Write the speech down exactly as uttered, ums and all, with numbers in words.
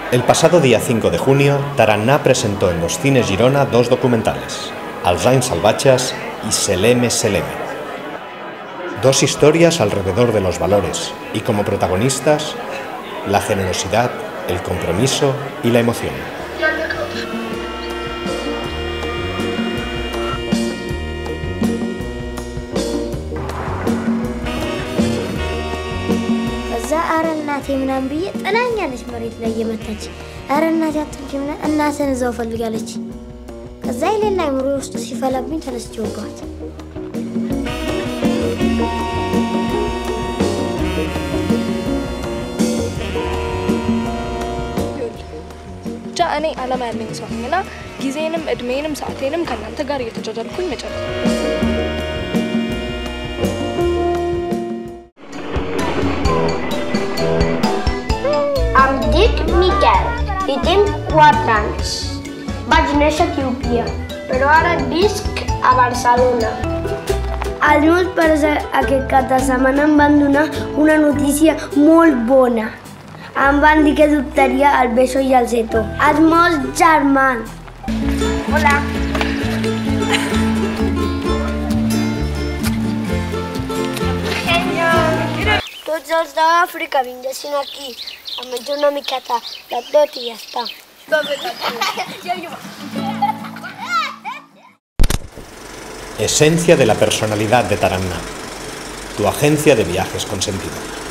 El pasado día cinco de junio, Taraná presentó en los cines Girona dos documentales, Els anys salvatges y Seleme Seleme. Dos historias alrededor de los valores y como protagonistas, la generosidad, el compromiso y la emoción. ኧረ እናቴ ምናምን ብዬ ጥላኛለች መሬት ላይ እየመታች ኧረ እናቴ አትምጪ ምናምን እናቴን እዛው ፈልጋለች። ከዛ የሌላ አይምሮ ውስጥ ሲፈላብኝ ተነስቼ ወጋኋት። ብቻ እኔ ዓላማ ያለኝ ሰው ነኝና ጊዜንም እድሜንም ሰዓቴንም ከእናንተ ጋር እየተጃጃልኩኝ መጨረስ Em dic Miquel i tinc quatre anys. Vaig néixer a Etiòpia, però ara visc a Barcelona. Els meus pares aquest cap de setmana em van donar una notícia molt bona. Em van dir que adoptaria el Beso i el Zeto, els meus germans. Hola. Tots els d'Àfrica vinguessin aquí a menjar una miqueta de tot i ja està. Esencia de la personalidad de Taraná, tu agencia de viajes con sentido.